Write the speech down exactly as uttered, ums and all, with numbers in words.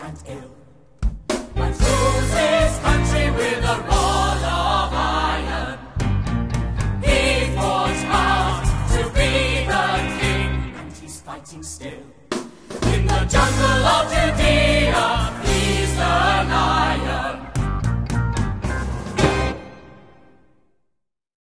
and ill, but rules his country with a rod of iron. He forged hard to be the king, and he's fighting still in the jungle of Judea.